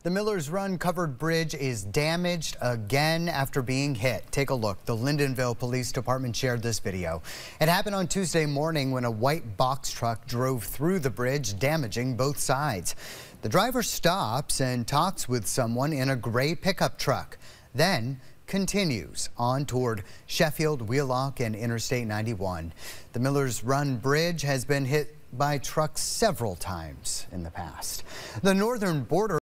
The Millers Run covered bridge is damaged again after being hit. Take a look. The Lyndonville Police Department shared this video. It happened on Tuesday morning when a white box truck drove through the bridge, damaging both sides. The driver stops and talks with someone in a gray pickup truck, then continues on toward Sheffield, Wheelock, and Interstate 91. The Millers Run bridge has been hit by trucks several times in the past. The northern border